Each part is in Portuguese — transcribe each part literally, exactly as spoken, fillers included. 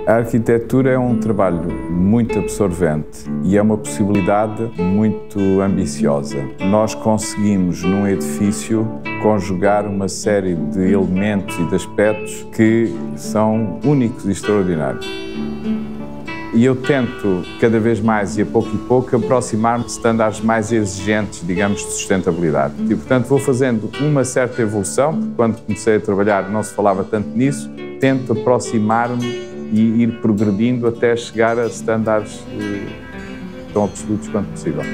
A arquitetura é um trabalho muito absorvente e é uma possibilidade muito ambiciosa. Nós conseguimos, num edifício, conjugar uma série de elementos e de aspectos que são únicos e extraordinários. E eu tento, cada vez mais e a pouco e pouco, aproximar-me de estándares mais exigentes, digamos, de sustentabilidade. E, portanto, vou fazendo uma certa evolução, porque quando comecei a trabalhar não se falava tanto nisso, tento aproximar-me e ir progredindo até chegar a estándares eh, tão absolutos quanto possível.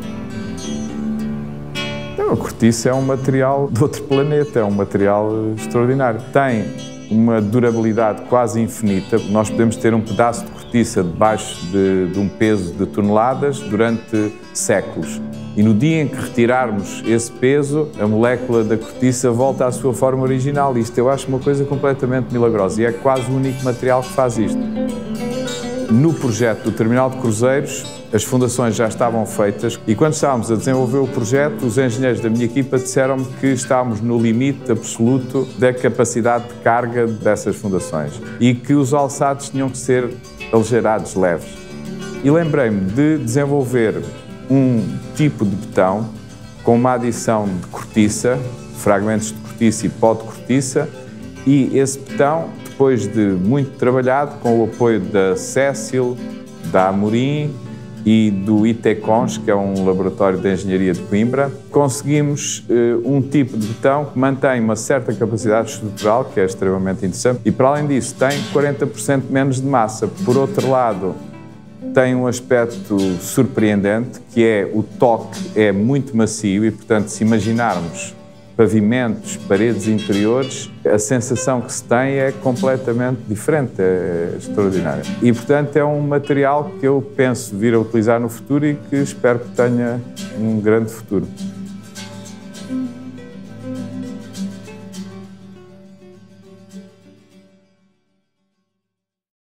Então, a cortiça é um material de outro planeta, é um material extraordinário. Tem uma durabilidade quase infinita. Nós podemos ter um pedaço de cortiça debaixo de, de um peso de toneladas durante séculos. E no dia em que retirarmos esse peso, a molécula da cortiça volta à sua forma original. Isto eu acho uma coisa completamente milagrosa e é quase o único material que faz isto. No projeto do terminal de cruzeiros, as fundações já estavam feitas e quando estávamos a desenvolver o projeto, os engenheiros da minha equipa disseram-me que estávamos no limite absoluto da capacidade de carga dessas fundações e que os alçados tinham que ser aligeirados, leves. E lembrei-me de desenvolver um tipo de betão com uma adição de cortiça, fragmentos de cortiça e pó de cortiça, e esse betão, depois de muito trabalhado, com o apoio da Cécil, da Amorim e do ITECONS, que é um laboratório de engenharia de Coimbra, conseguimos uh, um tipo de betão que mantém uma certa capacidade estrutural, que é extremamente interessante, e para além disso tem quarenta por cento menos de massa. Por outro lado, tem um aspecto surpreendente, que é o toque é muito macio e, portanto, se imaginarmos pavimentos, paredes interiores, a sensação que se tem é completamente diferente, é extraordinária. E, portanto, é um material que eu penso vir a utilizar no futuro e que espero que tenha um grande futuro.